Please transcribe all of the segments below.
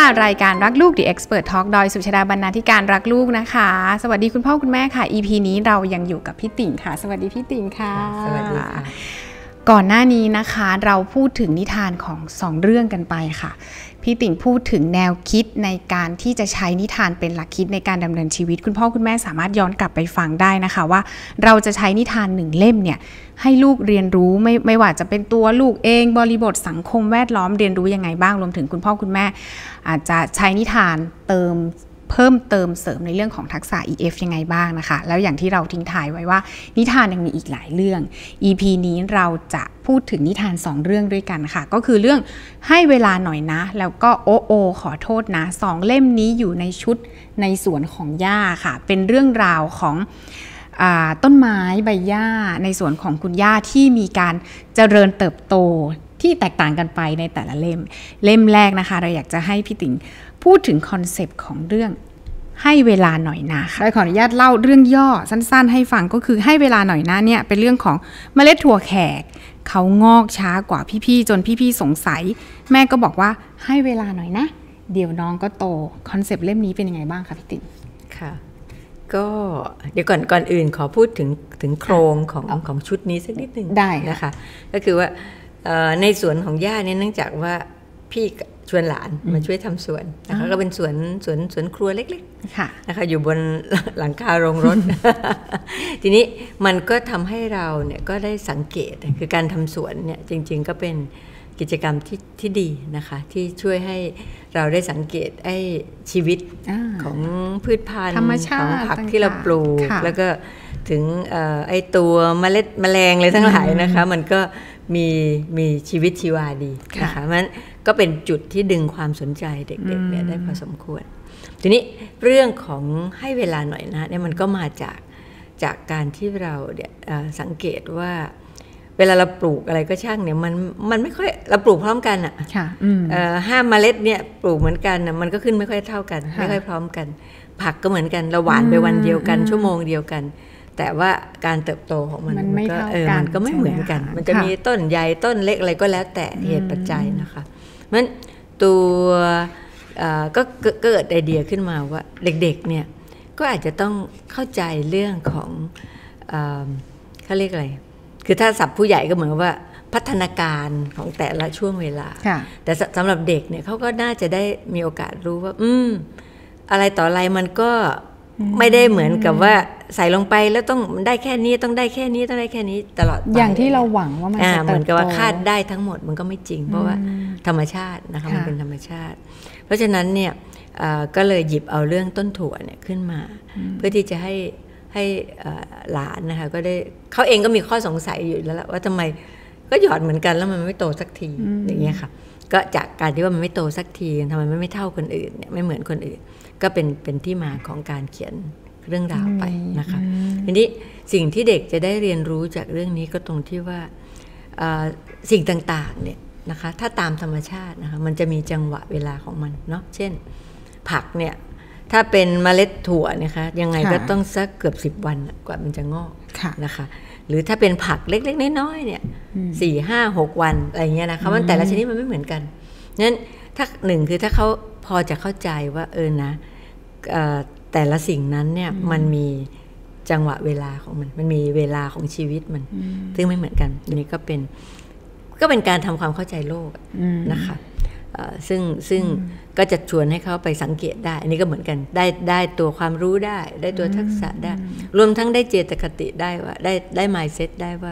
รายการรักลูก The Expert Talk โดยสุชาดาบรรณาธิการรักลูกนะคะสวัสดีคุณพ่อคุณแม่ค่ะ EP นี้เรายังอยู่กับพี่ติ่งค่ะสวัสดีพี่ติ่งค่ะสวัสดีค่ะก่อนหน้านี้นะคะเราพูดถึงนิทานของ2เรื่องกันไปค่ะพี่ติ่งพูดถึงแนวคิดในการที่จะใช้นิทานเป็นหลักคิดในการดำเนินชีวิตคุณพ่อคุณแม่สามารถย้อนกลับไปฟังได้นะคะว่าเราจะใช้นิทาน1เล่มเนี่ยให้ลูกเรียนรู้ไม่ว่าจะเป็นตัวลูกเองบริบทสังคมแวดล้อมเรียนรู้ยังไงบ้างรวมถึงคุณพ่อคุณแม่อาจจะใช้นิทานเพิ่มเติมเสริมในเรื่องของทักษะ EF ยังไงบ้างนะคะแล้วอย่างที่เราทิ้งท้ายไว้ว่านิทานยังมีอีกหลายเรื่อง EP นี้เราจะพูดถึงนิทาน2เรื่องด้วยกันค่ะก็คือเรื่องให้เวลาหน่อยนะแล้วก็โอขอโทษนะ2เล่มนี้อยู่ในชุดในสวนของย่าค่ะเป็นเรื่องราวของต้นไม้ใบหญ้าในสวนของคุณย่าที่มีการเจริญเติบโตที่แตกต่างกันไปในแต่ละเล่มแรกนะคะเราอยากจะให้พี่ติ๋งพูดถึงคอนเซปต์ของเรื่องให้เวลาหน่อยนะค่ะขออนุญาตเล่าเรื่องย่อสั้นๆให้ฟังก็คือให้เวลาหน่อยนะเนี่ยเป็นเรื่องของเมล็ดถั่วแขกเขางอกช้ากว่าพี่ๆจนพี่ๆสงสัยแม่ก็บอกว่าให้เวลาหน่อยนะเดี๋ยวน้องก็โตคอนเซปต์เล่มนี้เป็นยังไงบ้างคะพี่ติ๋งค่ะก็เดี๋ยวก่อนอื่นขอพูดถึงโครงของชุดนี้สักนิดนึงได้นะคะก็คือว่าในสวนของย่าเนี่ยเนื่องจากว่าพี่ชวนหลานมาช่วยทำสวนนะคะก็เป็นสวนครัวเล็กๆนะคะอยู่บนหลังคาโรงรถ ทีนี้มันก็ทำให้เราเนี่ยก็ได้สังเกตคือการทำสวนเนี่ยจริงๆก็เป็นกิจกรรมที่ดีนะคะที่ช่วยให้เราได้สังเกตไอ้ชีวิตของพืชพันธุ์ของผักที่เราปลูกแล้วก็ถึงไอ้ตัวเมล็ดแมลงเลยทั้งหลายนะคะมันก็มีชีวิตชีวาดีนะคะมันก็เป็นจุดที่ดึงความสนใจเด็กๆเนี่ยได้พอสมควรทีนี้เรื่องของให้เวลาหน่อยนะเนี่ยมันก็มาจากการที่เราเนี่ยสังเกตว่าเวลาเราปลูกอะไรก็ช่างเนี่ยมันไม่ค่อยเราปลูกพร้อมกันอ่ะ5 เมล็ดเนี่ยปลูกเหมือนกันมันก็ขึ้นไม่ค่อยเท่ากันไม่ค่อยพร้อมกันผักก็เหมือนกันเราหว่านไปวันเดียวกันชั่วโมงเดียวกันแต่ว่าการเติบโตของมันก็ไม่เหมือนกันมันจะมีต้นใหญ่ต้นเล็กอะไรก็แล้วแต่เหตุปัจจัยนะคะเพราะฉะนั้นตัวก็เกิดไอเดียขึ้นมาว่าเด็กๆเนี่ยก็อาจจะต้องเข้าใจเรื่องของเขาเรียกอะไรคือถ้าศัพท์ผู้ใหญ่ก็เหมือนว่าพัฒนาการของแต่ละช่วงเวลาแต่สำหรับเด็กเนี่ยเขาก็น่าจะได้มีโอกาสรู้ว่าอะไรต่ออะไรมันก็ไม่ได้เหมือนกับว่าใส่ลงไปแล้วต้องได้แค่นี้ต้องได้แค่นี้ต้องได้แค่นี้ตลอดอย่างที่เราหวังว่ามันจะเหมือนกับว่าคาดได้ทั้งหมดมันก็ไม่จริงเพราะว่าธรรมชาตินะคะมันเป็นธรรมชาติเพราะฉะนั้นเนี่ยก็เลยหยิบเอาเรื่องต้นถั่วเนี่ยขึ้นมาเพื่อที่จะให้หลานนะคะก็ได้เขาเองก็มีข้อสงสัยอยู่แล้วว่าทำไมก็หยอดเหมือนกันแล้วมันไม่โตสักทีอย่างเงี้ยค่ะก็จากการที่ว่ามันไม่โตสักทีทำไมไม่เท่าคนอื่นเนี่ยไม่เหมือนคนอื่นก็เป็นที่มาของการเขียนเรื่องราวไปนะคะทีนี้สิ่งที่เด็กจะได้เรียนรู้จากเรื่องนี้ก็ตรงที่ว่าสิ่งต่างๆเนี่ยนะคะถ้าตามธรรมชาตินะคะมันจะมีจังหวะเวลาของมันเนาะเช่นผักเนี่ยถ้าเป็นเมล็ดถั่วนะคะยังไงก็ต้องสักเกือบ10 วันกว่ามันจะงอกนะคะหรือถ้าเป็นผักเล็กๆน้อยๆเนี่ย4, 5, 6 วันอะไรเงี้ยนะคะมันแต่ละชนิดมันไม่เหมือนกันนั้นถ้าหนึ่งคือถ้าเขาพอจะเข้าใจว่านะแต่ละสิ่งนั้นเนี่ยมันมีจังหวะเวลาของมันมีเวลาของชีวิตมันซึ่งไม่เหมือนกันอันนี้ก็เป็นการทำความเข้าใจโลกนะคะซึ่งก็จะชวนให้เขาไปสังเกตได้อันนี้ก็เหมือนกันได้ตัวความรู้ได้ตัวทักษะได้รวมทั้งได้เจตคติได้ว่าได้ mindset ได้ว่า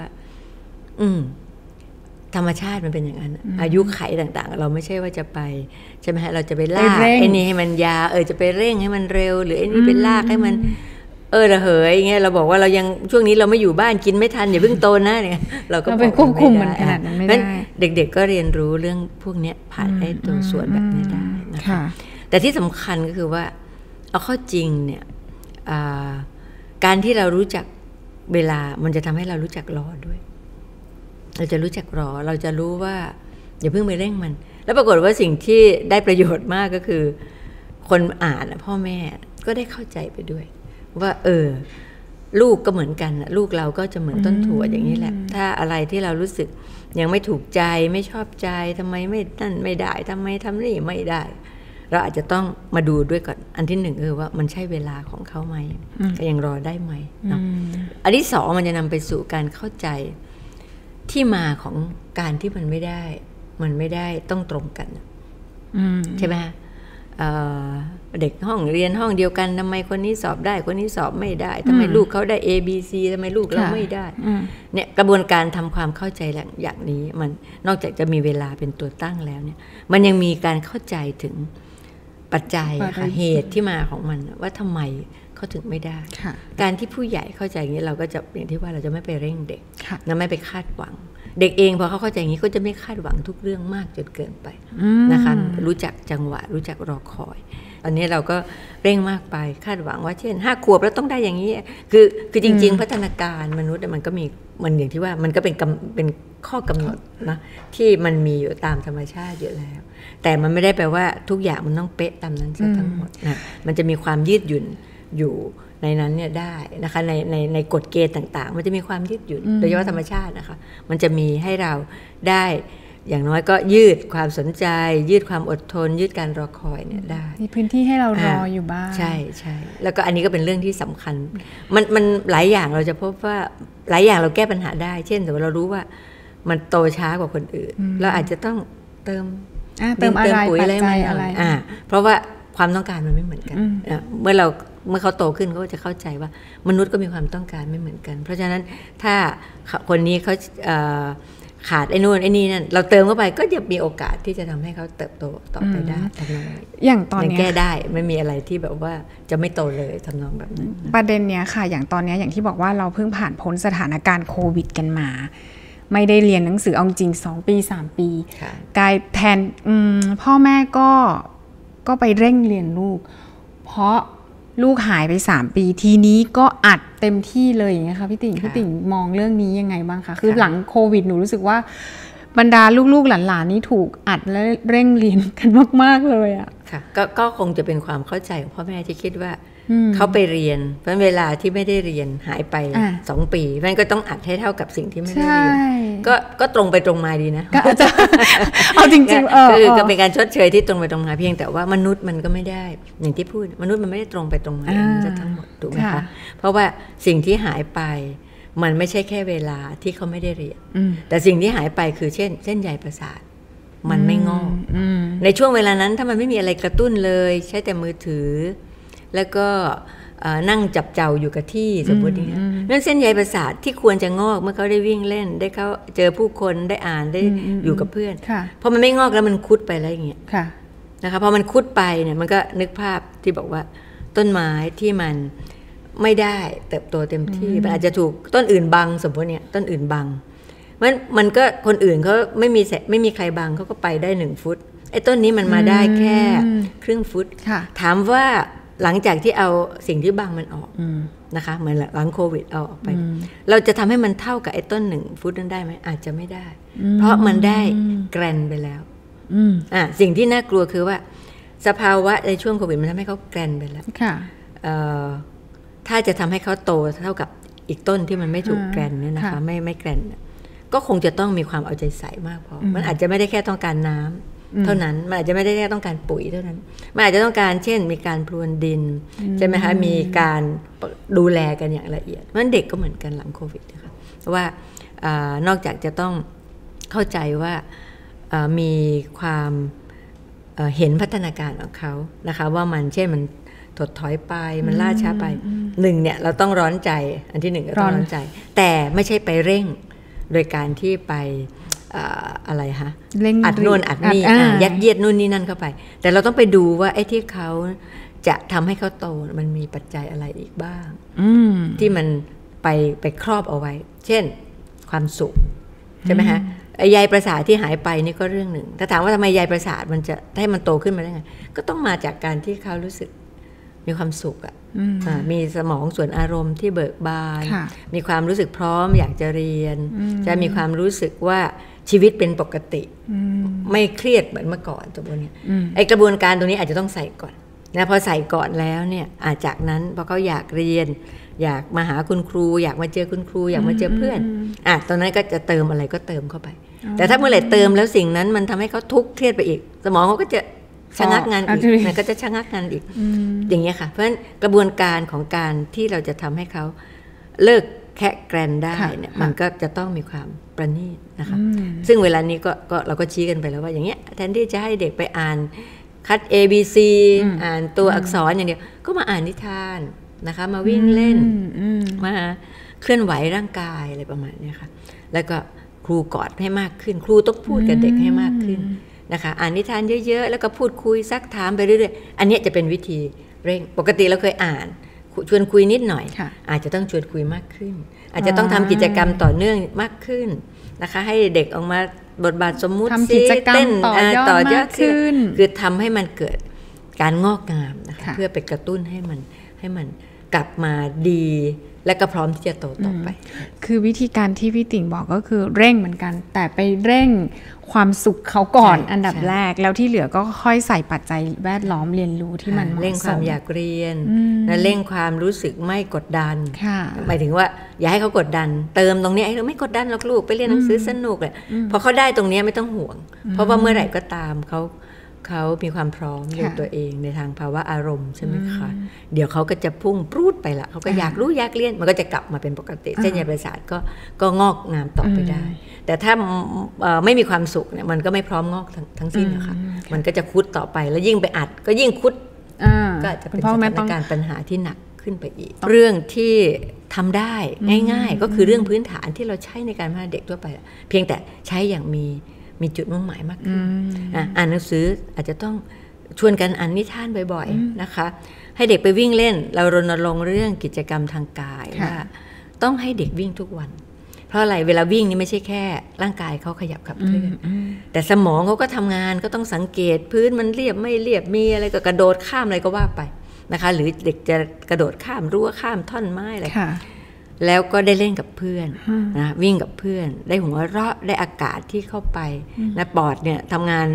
ธรรมชาติมันเป็นอย่างนั้นอายุไขต่างๆเราไม่ใช่ว่าจะไปใช่ไหมฮะเราจะไปลากไอ้นี่ให้มันยาจะไปเร่งให้มันเร็วหรือไอ้นี่ไปลากให้มันระเหยอย่างเงี้ยเราบอกว่าเรายังช่วงนี้เราไม่อยู่บ้านกินไม่ทันอย่าเพิ่งโตนะเนี่ยเราก็ไปควบคุมมันขนาดนั้นไม่ได้เด็กๆก็เรียนรู้เรื่องพวกนี้ผ่านไอ้ตัวส่วนแบบนี้ได้นะคะแต่ที่สำคัญก็คือว่าเอาเข้าจริงเนี่ยการที่เรารู้จักเวลามันจะทำให้เรารู้จักรอด้วยเราจะรู้จักรอเราจะรู้ว่าอย่าเพิ่งไปเร่งมันแล้วปรากฏว่าสิ่งที่ได้ประโยชน์มากก็คือคนอ่านพ่อแม่ก็ได้เข้าใจไปด้วยว่าลูกก็เหมือนกันลูกเราก็จะเหมือนต้นถั่วอย่างนี้แหละถ้าอะไรที่เรารู้สึกยังไม่ถูกใจไม่ชอบใจทำไมไม่นั่นไม่ได้ทำไมทำนี่ไม่ได้เราอาจจะต้องมาดูด้วยก่อนอันที่หนึ่งคือว่ามันใช่เวลาของเขาไหมก็ยังรอได้ไหมเนาะอันที่สองมันจะนำไปสู่การเข้าใจที่มาของการที่มันไม่ได้ต้องตรงกันใช่ไหมเด็กห้องเรียนห้องเดียวกันทำไมคนนี้สอบได้คนนี้สอบไม่ได้ทำไมลูกเขาได้ A B C ทำไมลูกเราไม่ได้เนี่ยกระบวนการทำความเข้าใจอย่างนี้มันนอกจากจะมีเวลาเป็นตัวตั้งแล้วเนี่ยมันยังมีการเข้าใจถึงปัจจัยค่ะเหตุที่มาของมันว่าทำไมเขาถึงไม่ได้การที่ผู้ใหญ่เข้าใจอย่างนี้เราก็จะอย่างที่ว่าเราจะไม่ไปเร่งเด็กและไม่ไปคาดหวังเด็กเองพอเขาเข้าใจอย่างนี้ก็จะไม่คาดหวังทุกเรื่องมากจนเกินไปนะคะรู้จักจังหวะรู้จักรอคอยอันนี้เราก็เร่งมากไปคาดหวังว่าเช่น5 ขวบแล้วต้องได้อย่างนี้คือจริงๆพัฒนาการมนุษย์มันก็มีมันอย่างที่ว่ามันก็เป็นข้อกำหนดนะที่มันมีอยู่ตามธรรมชาติอยู่แล้วแต่มันไม่ได้แปลว่าทุกอย่างมันต้องเป๊ะตามนั้นซะทั้งหมดนะมันจะมีความยืดหยุ่นอยู่ในนั้นเนี่ยได้นะคะในกฎเกณฑ์ต่างๆมันจะมีความยืดหยุ่นโดยเฉพาะธรรมชาตินะคะมันจะมีให้เราได้อย่างน้อยก็ยืดความสนใจยืดความอดทนยืดการรอคอยเนี่ยได้มีพื้นที่ให้เรารออยู่บ้างใช่ใช่แล้วก็อันนี้ก็เป็นเรื่องที่สำคัญมันหลายอย่างเราจะพบว่าหลายอย่างเราแก้ปัญหาได้เช่นสมมติเรารู้ว่ามันโตช้ากว่าคนอื่นเราอาจจะต้องเติมปุ๋ยอะไรเพราะว่าความต้องการมันไม่เหมือนกันเมื่อเขาโตขึ้นเขาจะเข้าใจว่ามนุษย์ก็มีความต้องการไม่เหมือนกันเพราะฉะนั้นถ้าคนนี้เขาขาดไอ้นู่นไอ้นี่นั่นเราเติมเข้าไปก็จะมีโอกาสที่จะทำให้เขาเติบโตต่อไปได้ทำนองอย่างตอนนี้แก้ได้ไม่มีอะไรที่แบบว่าจะไม่โตเลยทำนองแบบนั้นประเด็นเนี้ยค่ะอย่างตอนนี้อย่างที่บอกว่าเราเพิ่งผ่านพ้นสถานการณ์โควิดกันมาไม่ได้เรียนหนังสือเอาจริง2 ปี 3 ปีกลายแทนพ่อแม่ก็ไปเร่งเรียนลูกเพราะลูกหายไป3 ปีทีนี้ก็อัดเต็มที่เลยอย่างเงี้ยค่ะพี่ติ่งมองเรื่องนี้ยังไงบ้างคะคือหลังโควิดหนูรู้สึกว่าบรรดาลูกๆหลานๆนี่ถูกอัดและเร่งเรียนกันมากๆเลยอ่ะค่ะก็คงจะเป็นความเข้าใจของพ่อแม่ที่คิดว่าเขาไปเรียนเพราะเวลาที่ไม่ได้เรียนหายไป2 ปีมันก็ต้องอัดให้เท่ากับสิ่งที่ไม่ได้เรียนก็ตรงไปตรงมาดีนะก็จะเอาจริงๆคือก็เป็นการชดเชยที่ตรงไปตรงมาเพียงแต่ว่ามนุษย์มันก็ไม่ได้อย่างที่พูดมนุษย์มันไม่ได้ตรงไปตรงมาจะทั้งหมดถูกไหมคะเพราะว่าสิ่งที่หายไปมันไม่ใช่แค่เวลาที่เขาไม่ได้เรียนแต่สิ่งที่หายไปคือเช่นเส้นใยประสาทมันไม่งอกในช่วงเวลานั้นถ้ามันไม่มีอะไรกระตุ้นเลยใช้แต่มือถือแล้วก็นั่งจับเจ้าอยู่กับที่สมมติอย่างนี้นั่นเส้นใยประสาทที่ควรจะงอกเมื่อเขาได้วิ่งเล่นได้เขาเจอผู้คนได้อ่านได้อยู่กับเพื่อนเพราะมันไม่งอกแล้วมันคุดไปแล้วอย่างเงี้ยนะคะพอมันคุดไปเนี่ยมันก็นึกภาพที่บอกว่าต้นไม้ที่มันไม่ได้เติบโตเต็มที่มันอาจจะถูกต้นอื่นบังสมมติเนี่ยต้นอื่นบังมันก็คนอื่นเขาไม่มีใครบังเขาก็ไปได้1 ฟุตไอ้ต้นนี้มันมาได้แค่ครึ่งฟุตถามว่าหลังจากที่เอาสิ่งที่บังมันออกนะคะเหมือนหลังโควิดเอาออกไปเราจะทำให้มันเท่ากับไอ้ต้น1 ฟุตนั้นได้ไหมอาจจะไม่ได้เพราะมันได้แกรนไปแล้วสิ่งที่น่ากลัวคือว่าสภาวะในช่วงโควิดมันทำให้เขาแกรนไปแล้วถ้าจะทำให้เขาโตเท่ากับอีกต้นที่มันไม่ถูกแกรนเนี่ยนะคะไม่แกรนก็คงจะต้องมีความเอาใจใส่มากพอมันอาจจะไม่ได้แค่ต้องการน้ำเท่านั้นมันอาจจะไม่ได้แค่ต้องการปุ๋ยเท่านั้นมันอาจจะต้องการเช่นมีการพรวนดินใช่ไหมคะมีการดูแลกันอย่างละเอียดเพราะฉะนั้นเด็กก็เหมือนกันหลังโควิดนะคะว่านอกจากจะต้องเข้าใจว่ามีความเห็นพัฒนาการของเขานะคะว่ามันเช่นมันถดถอยไปมันล่าช้าไป1เนี่ยเราต้องร้อนใจอันที่1ก็ต้องร้อนใจแต่ไม่ใช่ไปเร่งโดยการที่ไปอะไรฮะอัดโน่นอัดนี่ยัดเยียดนู่นนี่นั่นเข้าไปแต่เราต้องไปดูว่าไอ้ที่เขาจะทำให้เขาโตมันมีปัจจัยอะไรอีกบ้างที่มันไปครอบเอาไว้เช่นความสุขใช่ไหมฮะใยประสาทที่หายไปนี่ก็เรื่องหนึ่งถ้าถามว่าทำไมใยประสาทมันจะให้มันโตขึ้นมาได้ไงก็ต้องมาจากการที่เขารู้สึกมีความสุขมีสมองส่วนอารมณ์ที่เบิกบานมีความรู้สึกพร้อมอยากจะเรียนจะมีความรู้สึกว่าชีวิตเป็นปกติไม่เครียดเหมือนเมื่อก่อนตัวนี้ไอกระบวนการตรงนี้อาจจะต้องใส่ก่อนนะพอใส่ก่อนแล้วเนี่ยจากนั้นพอเขาอยากเรียนอยากมาหาคุณครูอยากมาเจอคุณครูอยากมาเจอเพื่อนตอนนั้นก็จะเติมอะไรก็เติมเข้าไปแต่ถ้าเมื่อไหร่เติมแล้วสิ่งนั้นมันทำให้เขาทุกข์เครียดไปอีกสมองเขาก็จะชะงักงานอีกมันก็จะชะงักงานอีกอย่างเงี้ยค่ะเพราะฉะนั้นกระบวนการของการที่เราจะทำให้เขาเลิกแคะแกรนได้เนี่ยมันก็จะต้องมีความประณีตนะคะซึ่งเวลานี้ก็เราก็ชี้กันไปแล้วว่าอย่างเงี้ยแทนที่จะให้เด็กไปอ่านคัด A B C อ่านตัวอักษรอย่างเดียวก็มาอ่านนิทานนะคะมาวิ่งเล่นมาเคลื่อนไหวร่างกายอะไรประมาณนี้ค่ะแล้วก็ครูกอดให้มากขึ้นครูต้องพูดกับเด็กให้มากขึ้นนะคะอ่านนิทานเยอะๆแล้วก็พูดคุยซักถามไปเรื่อยๆอันนี้จะเป็นวิธีเร่งปกติเราเคยอ่านชวนคุยนิดหน่อยอาจจะต้องชวนคุยมากขึ้นอาจจะต้องทำกิจกรรมต่อเนื่องมากขึ้นนะคะให้เด็กออกมาบทบาทสมมุติเต้นต่อยอดขึ้นคือทำให้มันเกิดการงอกงามนะคะเพื่อไปกระตุ้นให้มันกลับมาดีและก็พร้อมที่จะโตต่อไปคือวิธีการที่พี่ติ่งบอกก็คือเร่งเหมือนกันแต่ไปเร่งความสุขเขาก่อนอันดับแรกแล้วที่เหลือก็ค่อยใส่ปัจจัยแวดล้อมเรียนรู้ที่มันเร่งความอยากเรียนและเร่งความรู้สึกไม่กดดันหมายถึงว่าอย่าให้เขากดดันเติมตรงนี้ให้เราไม่กดดันหรอกลูกไปเรียนหนังสือสนุกเลยพอเขาได้ตรงนี้ไม่ต้องห่วงเพราะว่าเมื่อไหร่ก็ตามเขามีความพร้อมในตัวเองในทางภาวะอารมณ์ใช่ไหมคะเดี๋ยวเขาก็จะพุ่งปรูดไปละเขาก็อยากรู้อยากเรียนมันก็จะกลับมาเป็นปกติเส้นใยประสาทก็งอกงามต่อไปได้แต่ถ้าไม่มีความสุขเนี่ยมันก็ไม่พร้อมงอกทั้งสิ้นนะคะมันก็จะคุดต่อไปแล้วยิ่งไปอัดก็ยิ่งคุดก็จะเป็นสถานการณ์ปัญหาที่หนักขึ้นไปอีกเรื่องที่ทำได้ง่ายๆก็คือเรื่องพื้นฐานที่เราใช้ในการพัฒนาเด็กทั่วไปเพียงแต่ใช้อย่างมีจุดมุ่งหมายมากขึ้นอ่านหนังสืออาจจะต้องชวนกันอ่านนิทานบ่อยๆนะคะให้เด็กไปวิ่งเล่นเรารณรงค์เรื่องกิจกรรมทางกายว่าต้องให้เด็กวิ่งทุกวันเพราะอะไรเวลาวิ่งนี่ไม่ใช่แค่ร่างกายเขาขยับขับเคลื่อนแต่สมองเขาก็ทำงานก็ต้องสังเกตพื้นมันเรียบไม่เรียบมีอะไรก็กระโดดข้ามอะไรก็ว่าไปนะคะหรือเด็กจะกระโดดข้ามรั้วข้ามท่อนไม้อะไรแล้วก็ได้เล่นกับเพื่อนนะวิ่งกับเพื่อนได้หัวเราะได้อากาศที่เข้าไปนะปอดเนี่ยทำงาน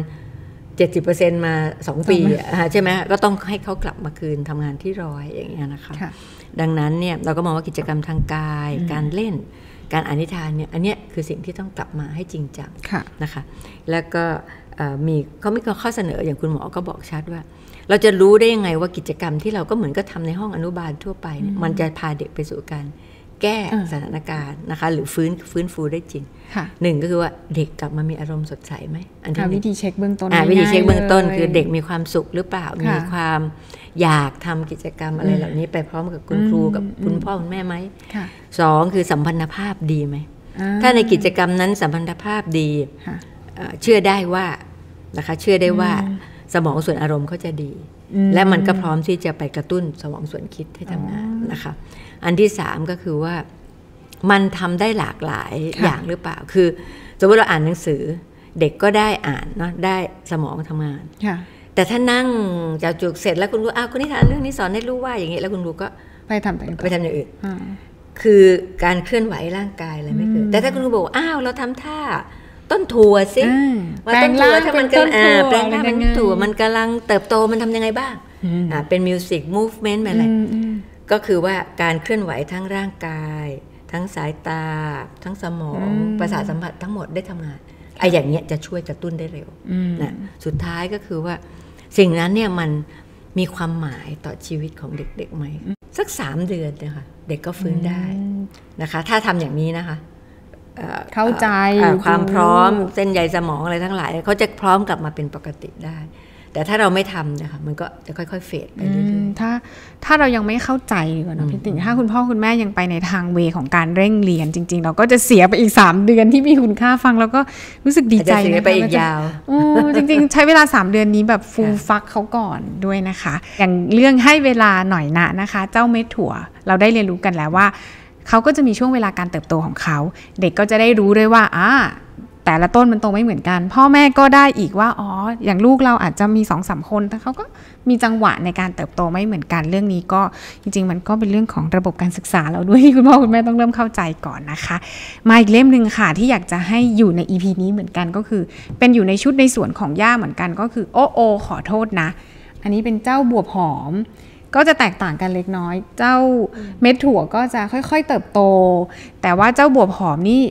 70% มา2 ปีใช่ไหมก็ต้องให้เขากลับมาคืนทำงานที่100อย่างเงี้ยนะคะดังนั้นเนี่ยเราก็มองว่ากิจกรรมทางกายการเล่นการอ่านนิทานเนี่ยอันเนี้ยคือสิ่งที่ต้องกลับมาให้จริงจังนะคะแล้วก็มีข้อเสนออย่างคุณหมอก็บอกชัดว่าเราจะรู้ได้ยังไงว่ากิจกรรมที่เราก็เหมือนก็ทำในห้องอนุบาลทั่วไปมันจะพาเด็กไปสู่การแก้สถานการณ์นะคะหรือฟื้นฟูได้จริงหนึ่งก็คือว่าเด็กกลับมามีอารมณ์สดใสไหมอันที่วิธีเช็คเบื้องต้นวิธีเช็คเบื้องต้นคือเด็กมีความสุขหรือเปล่ามีความอยากทำกิจกรรมอะไรเหล่านี้ไปพร้อมกับคุณครูกับคุณพ่อคุณแม่ไหมสองคือสัมพันธภาพดีไหมถ้าในกิจกรรมนั้นสัมพันธภาพดีเชื่อได้ว่านะคะเชื่อได้ว่าสมองส่วนอารมณ์เขาจะดีและมันก็พร้อมที่จะไปกระตุ้นสมองส่วนคิดให้ทำงานนะคะอันที่3ก็คือว่ามันทำได้หลากหลายอย่างหรือเปล่าคือสมมติเราอ่านหนังสือเด็กก็ได้อ่านเนาะได้สมองทำงานแต่ถ้านั่งจากจุกเสร็จแล้วคุณครูคุณนิทานเรื่องนี้สอนให้รู้ว่าอย่างนี้แล้วคุณครูก็ไปทำอย่างอื่นคือการเคลื่อนไหวร่างกายอะไรไม่เกิดแต่ถ้าคุณครูบอกเราทำท่าต้นถั่วสิว่าต้นถั่วถ้ามันกำลังแปลงร่างเป็นถั่วมันกำลังเติบโตมันทำยังไงบ้างเป็นมิวสิกมูฟเมนต์อะไรก็คือว่าการเคลื่อนไหวทั้งร่างกายทั้งสายตาทั้งสมองประสาทสัมผัสทั้งหมดได้ทำงานอย่างเงี้ยจะช่วยกระตุ้นได้เร็วนะสุดท้ายก็คือว่าสิ่งนั้นเนี่ยมันมีความหมายต่อชีวิตของเด็กๆไหมสัก3 เดือนนะคะเด็กก็ฟื้นได้นะคะถ้าทำอย่างนี้นะคะเข้าใจความพร้อมเส้นใยสมองอะไรทั้งหลายเขาจะพร้อมกลับมาเป็นปกติได้แต่ถ้าเราไม่ทำนะคะมันก็จะค่อยๆเฟดไปเรื่อยๆถ้าเรายังไม่เข้าใจก่อนนะพี่ติ๋งถ้าคุณพ่อคุณแม่ยังไปในทางเวของการเร่งเรียนจริงๆเราก็จะเสียไปอีก3 เดือนที่มีคุณค่าฟังแล้วก็รู้สึกดีใจนะคะจะเสียไปอีกยาวจริงๆใช้เวลา3 เดือนนี้แบบฟูลฟักเขาก่อนด้วยนะคะอย่างเรื่องให้เวลาหน่อยนะคะเจ้าเม็ดถั่วเราได้เรียนรู้กันแล้วว่าเขาก็จะมีช่วงเวลาการเติบโตของเขาเด็กก็จะได้รู้ด้วยว่าแต่ละต้นมันโตไม่เหมือนกันพ่อแม่ก็ได้อีกว่าอย่างลูกเราอาจจะมี 2-3 คนแต่เขาก็มีจังหวะในการเติบโตไม่เหมือนกันเรื่องนี้ก็จริงๆมันก็เป็นเรื่องของระบบการศึกษาเราด้วยที่คุณพ่อคุณแม่ต้องเริ่มเข้าใจก่อนนะคะมาอีกเล่มนึงค่ะที่อยากจะให้อยู่ใน EP นี้เหมือนกันก็คือเป็นอยู่ในชุดในส่วนของย่าเหมือนกันก็คือขอโทษนะอันนี้เป็นเจ้าบวบหอมก็จะแตกต่างกันเล็กน้อยเจ้าเม็ดถั่วก็จะค่อยๆเติบโตแต่ว่าเจ้าบวบหอมนี่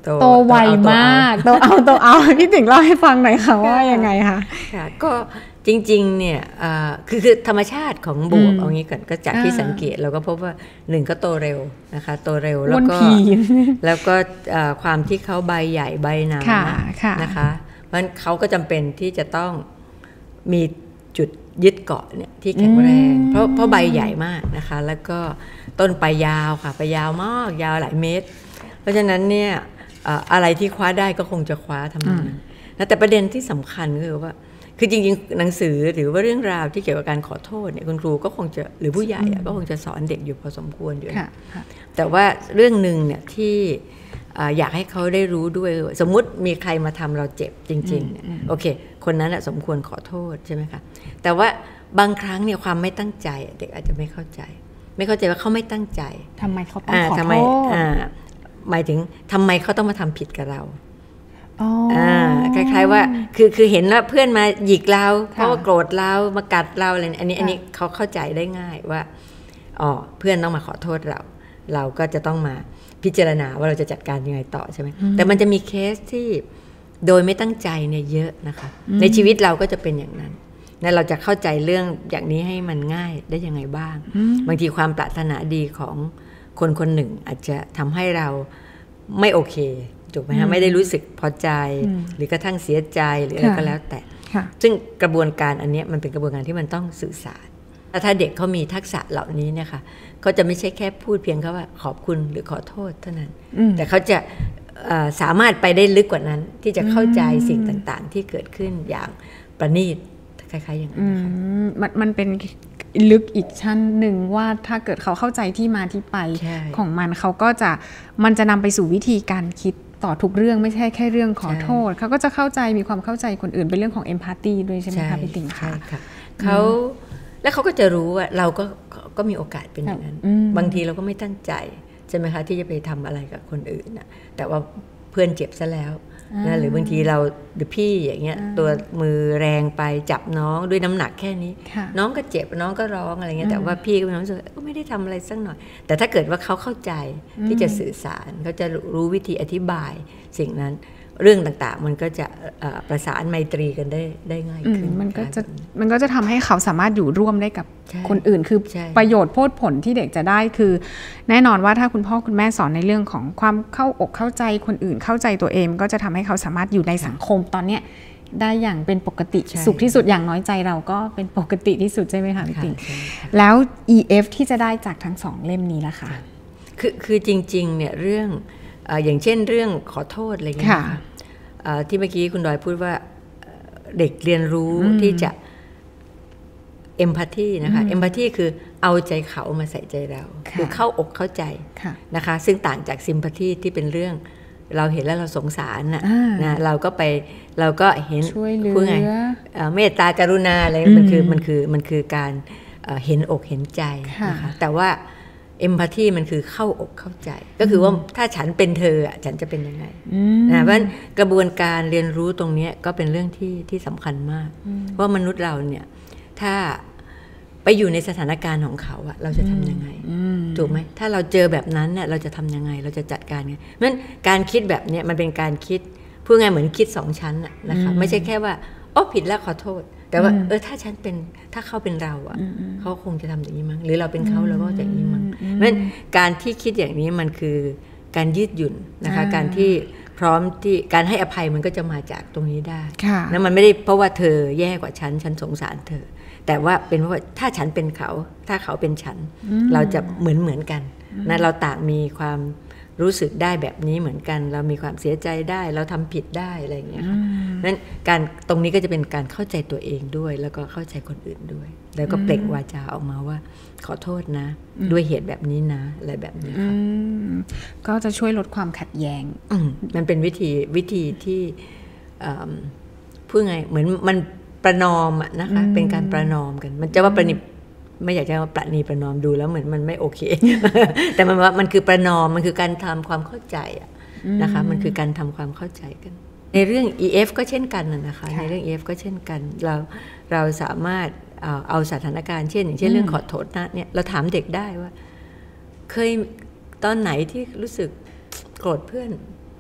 โตไวมากโตเอาพี่ติ๋งเล่าให้ฟังหน่อยค่ะว่ายังไงคะค่ะก็จริงๆเนี่ยคือธรรมชาติของบวบเอางี้ก่อนก็จากที่สังเกตเราก็พบว่าหนึ่งก็โตเร็วนะคะโตเร็วแล้วก็ความที่เขาใบใหญ่ใบหนานะคะเพราะฉะนั้นเขาก็จำเป็นที่จะต้องมีจุดยึดเกาะเนี่ยที่แข็งแรงเพราะใบใหญ่มากนะคะแล้วก็ต้นปลายยาวค่ะปลายยาวมากยาวหลายเมตรเพราะฉะนั้นเนี่ยอะไรที่คว้าได้ก็คงจะคว้าทำนั้นนะแต่ประเด็นที่สำคัญก็คือว่าคือจริงๆหนังสือหรือว่าเรื่องราวที่เกี่ยวกับการขอโทษเนี่ยคุณครูก็คงจะหรือผู้ใหญ่ก็คงจะสอนเด็กอยู่พอสมควรอยู่แต่ว่าเรื่องหนึ่งเนี่ยที่อยากให้เขาได้รู้ด้วยสมมุติมีใครมาทำเราเจ็บจริงๆเนี่ยโอเคคนนั้นสมควรขอโทษใช่ไหมคะแต่ว่าบางครั้งเนี่ยความไม่ตั้งใจเด็กอาจจะไม่เข้าใจว่าเขาไม่ตั้งใจทำไมเขาต้องขอโทษหมายถึงทำไมเขาต้องมาทำผิดกับเราคล้ายๆว่าคือเห็นว่าเพื่อนมาหยิกเราเพราะว่าโกรธเรามากัดเราอะไรอันนี้เขาเข้าใจได้ง่ายว่าอ๋อเพื่อนต้องมาขอโทษเราก็จะต้องมาพิจารณาว่าเราจะจัดการยังไงต่อใช่ไหมแต่มันจะมีเคสที่โดยไม่ตั้งใจเนี่ยเยอะนะคะในชีวิตเราก็จะเป็นอย่างนั้นเราจะเข้าใจเรื่องอย่างนี้ให้มันง่ายได้ยังไงบ้างบางทีความปรารถนาดีของคนคนหนึ่งอาจจะทำให้เราไม่โอเคถูกไหมฮะไม่ได้รู้สึกพอใจหรือกระทั่งเสียใจหรืออะไรก็แล้วแต่ซึ่งกระบวนการอันนี้มันเป็นกระบวนการที่มันต้องสื่อสารถ้าเด็กเขามีทักษะเหล่านี้เนี่ยค่ะเขาจะไม่ใช่แค่พูดเพียงแค่ว่าขอบคุณหรือขอโทษเท่านั้นแต่เขาจะสามารถไปได้ลึกกว่านั้นที่จะเข้าใจสิ่งต่างๆที่เกิดขึ้นอย่างประณีตคล้ายๆอย่างนั้นนะคะมันเป็นลึกอีกชั้นหนึ่งว่าถ้าเกิดเขาเข้าใจที่มาที่ไปของมันจะนำไปสู่วิธีการคิดต่อทุกเรื่องไม่ใช่แค่เรื่องขอโทษเขาก็จะเข้าใจมีความเข้าใจคนอื่นเป็นเรื่องของเอมพาธีด้วยใช่ไหมคะพี่ติ๋งคะแล้วเขาก็จะรู้ว่าเราก็มีโอกาสเป็นอย่างนั้นบางทีเราก็ไม่ตั้งใจใช่ไหมคะที่จะไปทำอะไรกับคนอื่นนะแต่ว่าเพื่อนเจ็บซะแล้วนะหรือบางทีเราหรือพี่อย่างเงี้ยตัวมือแรงไปจับน้องด้วยน้ำหนักแค่นี้น้องก็เจ็บน้องก็ร้องอะไรเงี้ยแต่ว่าพี่ก็รู้สึกก็ไม่ได้ทำอะไรสักหน่อยแต่ถ้าเกิดว่าเขาเข้าใจที่จะสื่อสารเขาจะรู้วิธีอธิบายสิ่งนั้นเรื่องต่างๆมันก็จะประสานไมตรีกันได้ง่ายขึ้นมันก็จะทำให้เขาสามารถอยู่ร่วมได้กับคนอื่นคือประโยชน์โพดผลที่เด็กจะได้คือแน่นอนว่าถ้าคุณพ่อคุณแม่สอนในเรื่องของความเข้าอกเข้าใจคนอื่นเข้าใจตัวเองก็จะทำให้เขาสามารถอยู่ในสังคมตอนเนี้ยได้อย่างเป็นปกติสุขที่สุดอย่างน้อยใจเราก็เป็นปกติที่สุดใช่ไหมคะพี่ติ๋งแล้ว EF ที่จะได้จากทั้งสองเล่มนี้ล่ะคะคือจริงๆเนี่ยเรื่องอย่างเช่นเรื่องขอโทษอะไรเงี้ยที่เมื่อกี้คุณดอยพูดว่าเด็กเรียนรู้ที่จะเอมพัตตีนะคะเอมพัตตีคือเอาใจเขามาใส่ใจเราคือเข้าอกเข้าใจนะคะซึ่งต่างจากซิมพัตตีที่เป็นเรื่องเราเห็นแล้วเราสงสารนะเราก็เห็นพูดไงเมตตากรุณาอะไรมันคือการเห็นอกเห็นใจนะคะแต่ว่าเอมพัตตีมันคือเข้าอกเข้าใจก็คือว่าถ้าฉันเป็นเธอฉันจะเป็นยังไงนะเพราะฉะนั้นกระบวนการเรียนรู้ตรงนี้ก็เป็นเรื่องที่สำคัญมากเพราะมนุษย์เราเนี่ยถ้าไปอยู่ในสถานการณ์ของเขาเราจะทำยังไงถูกไหมถ้าเราเจอแบบนั้นเนี่ยเราจะทำยังไงเราจะจัดการไงเพราะฉะนั้นการคิดแบบนี้มันเป็นการคิดพูดง่ายเหมือนคิดสองชั้นนะคะไม่ใช่แค่ว่าโอ้ผิดแล้วขอโทษแต่ว่าถ้าเขาเป็นเราเขาคงจะทำอย่างนี้มั้งหรือเราเป็นเขาเราก็จะอย่างนี้มั้งเพราะฉะนั้นการที่คิดอย่างนี้มันคือการยืดหยุ่นนะคะการที่พร้อมที่การให้อภัยมันก็จะมาจากตรงนี้ได้นะมันไม่ได้เพราะว่าเธอแย่กว่าฉันสงสารเธอแต่ว่าเป็นเพราะว่าถ้าฉันเป็นเขาถ้าเขาเป็นฉันเราจะเหมือนกันนะเราต่างมีความรู้สึกได้แบบนี้เหมือนกันเรามีความเสียใจได้เราทำผิดได้อะไรอย่างเงี้ยค่ะนั้นการตรงนี้ก็จะเป็นการเข้าใจตัวเองด้วยแล้วก็เข้าใจคนอื่นด้วยแล้วก็เปล่งวาจาออกมาว่าขอโทษนะด้วยเหตุแบบนี้นะอะไรแบบนี้ค่ะก็จะช่วยลดความขัดแย้งมันเป็นวิธีที่พูดไงเหมือนมันประนอมนะคะเป็นการประนอมกันมันจะว่าประนิไม่อยากจะว่าประนีประนอมดูแล้วเหมือนมันไม่โอเค แต่มันว่ามันคือประนอมมันคือการทำความเข้าใจนะคะมันคือการทำความเข้าใจกันในเรื่อง EF ก็เช่นกันนะคะในเรื่อง EF ก็เช่นกันเราสามารถเอาสถานการณ์เช่นอย่างเช่นเรื่องขอโทษนะเนี่ยเราถามเด็กได้ว่าเคยตอนไหนที่รู้สึกโกรธเพื่อน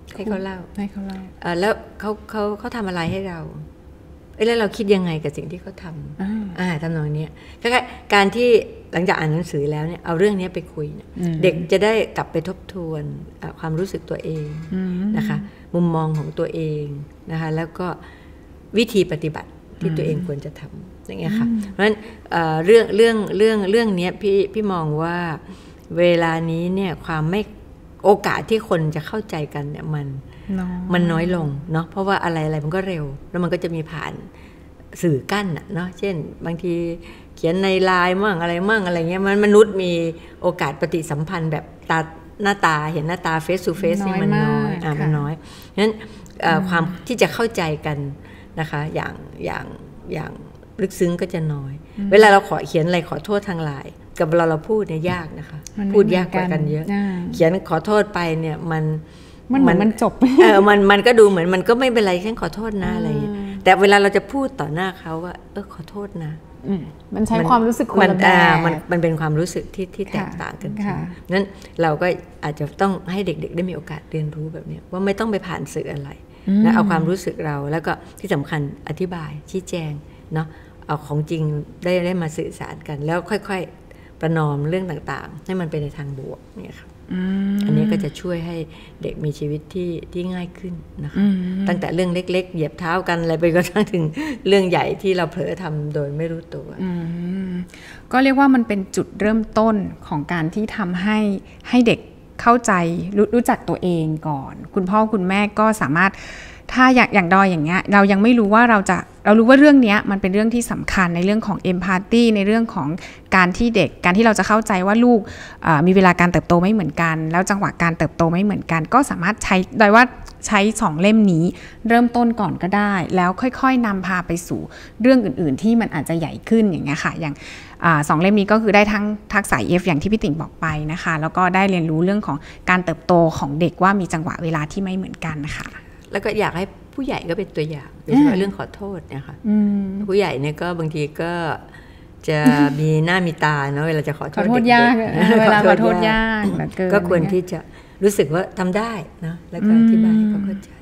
ให้เขาเล่าแล้วเขาทำอะไรให้เราแล้วเราคิดยังไงกับสิ่งที่เขาทำทำนองนี้ก็การที่หลังจากอ่านหนังสือแล้วเนี่ยเอาเรื่องนี้ไปคุยเด็กจะได้กลับไปทบทวนความรู้สึกตัวเองนะคะมุมมองของตัวเองนะคะแล้วก็วิธีปฏิบัติที่ตัวเองควรจะทำอย่างเงี้ยค่ะเพราะฉะนั้นเรื่องนี้พี่มองว่าเวลานี้เนี่ยความไม่โอกาสที่คนจะเข้าใจกันเนี่ยมันน้อยลงเนาะเพราะว่าอะไรมันก็เร็วแล้วมันก็จะมีผ่านสื่อกั้นเนาะเช่นบางทีเขียนในไลน์มั่งอะไรเงี้ยมนุษย์มีโอกาสปฏิสัมพันธ์แบบหน้าตาเห็นหน้าตา face to face นี่มันน้อยมันน้อยฉะนั้นความที่จะเข้าใจกันนะคะอย่างลึกซึ้งก็จะน้อยเวลาเราเขียนอะไรขอโทษทางไลน์กับเราพูดเนี่ยยากนะคะพูดยากกว่ากันเยอะเขียนขอโทษไปเนี่ยมันจบมันก็ดูเหมือนมันก็ไม่เป็นไรฉันขอโทษนะอะไรแต่เวลาเราจะพูดต่อหน้าเขาว่าขอโทษนะมันใช้ความรู้สึกคนละแบบมันเป็นความรู้สึกที่แตกต่างกันนั้นเราก็อาจจะต้องให้เด็กๆได้มีโอกาสเรียนรู้แบบนี้ว่าไม่ต้องไปผ่านสื่ออะไรนะเอาความรู้สึกเราแล้วก็ที่สำคัญอธิบายชี้แจงเนาะเอาของจริงได้มาสื่อสารกันแล้วค่อยๆประนอมเรื่องต่างๆให้มันเป็นในทางบวกเนี่ยค่ะอันนี้ก็จะช่วยให้เด็กมีชีวิตที่ง่ายขึ้นนะคะตั้งแต่เรื่องเล็กๆเหยียบเท้ากันอะไรไปกระทั่งถึงเรื่องใหญ่ที่เราเผลอทำโดยไม่รู้ตัวก็เรียกว่ามันเป็นจุดเริ่มต้นของการที่ทำให้เด็กเข้าใจรู้จักตัวเองก่อนคุณพ่อคุณแม่ก็สามารถถ้าอย่างดอยอย่างเงี้ยเรายังไม่รู้ว่าเรารู้ว่าเรื่องนี้มันเป็นเรื่องที่สำคัญในเรื่องของ empathy ในเรื่องของการที่เราจะเข้าใจว่าลูกมีเวลาการเติบโตไม่เหมือนกันแล้วจังหวะการเติบโตไม่เหมือนกันก็สามารถใช้โดยว่าใช้2เล่มนี้เริ่มต้นก่อนก็ได้แล้วค่อยๆนำพาไปสู่เรื่องอื่นๆที่มันอาจจะใหญ่ขึ้นอย่างเงี้ยค่ะอย่าง2เล่มนี้ก็คือได้ทั้งทักษะ EF อย่างที่พี่ติ่งบอกไปนะคะแล้วก็ได้เรียนรู้เรื่องของการเติบโตของเด็กว่ามีจังหวะเวลาที่ไม่เหมือนกันนะคะแล้วก็อยากให้ผู้ใหญ่ก็เป็นตัวอย่างโดยเฉพาะเรื่องขอโทษเนี่ยค่ะผู้ใหญ่เนี่ยก็บางทีก็จะมีหน้ามีตาเนาะเวลาจะขอโทษยากเวลาขอโทษยากก็ควรที่จะรู้สึกว่าทำได้นะแล้วก็อธิบายให้เขาเข้าใจ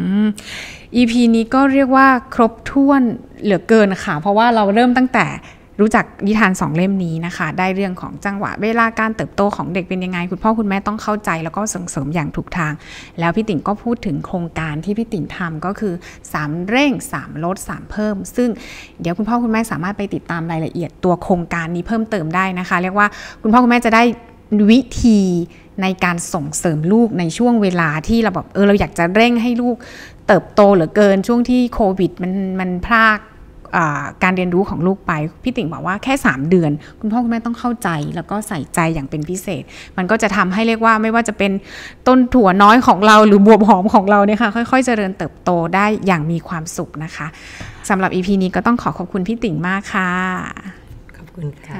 EP นี้ก็เรียกว่าครบถ้วนเหลือเกินค่ะเพราะว่าเราเริ่มตั้งแต่รู้จักนิทาน2เล่มนี้นะคะได้เรื่องของจังหวะเวลาการเติบโตของเด็กเป็นยังไงคุณพ่อคุณแม่ต้องเข้าใจแล้วก็ส่งเสริมอย่างถูกทางแล้วพี่ติ๋งก็พูดถึงโครงการที่พี่ติ๋งทำก็คือ3เร่ง3ลด3เพิ่มซึ่งเดี๋ยวคุณพ่อคุณแม่สามารถไปติดตามรายละเอียดตัวโครงการนี้เพิ่มเติมได้นะคะเรียกว่าคุณพ่อคุณแม่จะได้วิธีในการส่งเสริมลูกในช่วงเวลาที่เราแบบเราอยากจะเร่งให้ลูกเติบโตเหลือเกินช่วงที่โควิดมันพรากการเรียนรู้ของลูกไปพี่ติ๋งบอกว่าแค่3เดือนคุณพ่อคุณแม่ต้องเข้าใจแล้วก็ใส่ใจอย่างเป็นพิเศษมันก็จะทำให้เรียกว่าไม่ว่าจะเป็นต้นถั่วน้อยของเราหรือบวบหอมของเราเนี่ยค่ะค่อยๆเจริญเติบโตได้อย่างมีความสุขนะคะสำหรับ EP นี้ก็ต้องขอบคุณพี่ติ๋งมากค่ะขอบคุณค่ะ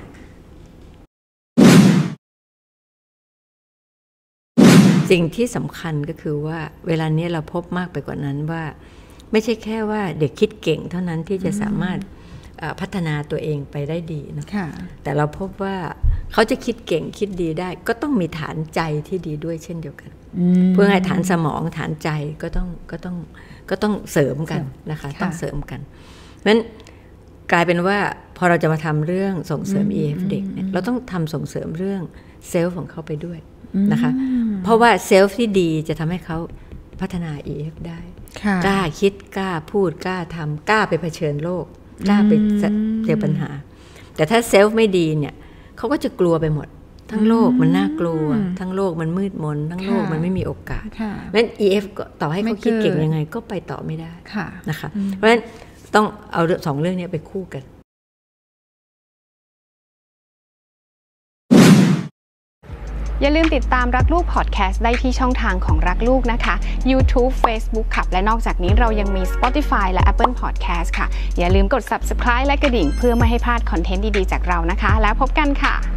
สิ่งที่สำคัญก็คือว่าเวลานี้เราพบมากไปกว่านั้นว่าไม่ใช่แค่ว่าเด็กคิดเก่งเท่านั้นที่จะสามารถพัฒนาตัวเองไปได้ดีนะแต่เราพบว่าเขาจะคิดเก่งคิดดีได้ก็ต้องมีฐานใจที่ดีด้วยเช่นเดียวกันเพื่อให้ฐานสมองฐานใจก็ต้องเสริมกันนะคะต้องเสริมกันเพราะฉะนั้นกลายเป็นว่าพอเราจะมาทำเรื่องส่งเสริม EF เด็กเนี่ยเราต้องทำส่งเสริมเรื่องเซลฟ์ของเขาไปด้วยนะคะเพราะว่าเซลฟ์ที่ดีจะทำให้เขาพัฒนา EF ได้กล้าคิดกล้าพูดกล้าทำกล้าไปเผชิญโลกกล้าไปเจอปัญหาแต่ถ้าเซลฟ์ไม่ดีเนี่ยเขาก็จะกลัวไปหมดทั้งโลกมันน่ากลัวทั้งโลกมันมืดมนทั้งโลกมันไม่มีโอกาสเพราะฉะนั้น EF ก็ต่อให้เขาคิดเก่งยังไงก็ไปต่อไม่ได้นะคะเพราะฉะนั้นต้องเอา2เรื่องนี้ไปคู่กันอย่าลืมติดตามรักลูกพอดแคสต์ได้ที่ช่องทางของรักลูกนะคะ YouTube Facebook ค่ะและนอกจากนี้เรายังมี Spotify และ Apple Podcast ค่ะอย่าลืมกด Subscribe และกระดิ่งเพื่อไม่ให้พลาดคอนเทนต์ดีๆจากเรานะคะแล้วพบกันค่ะ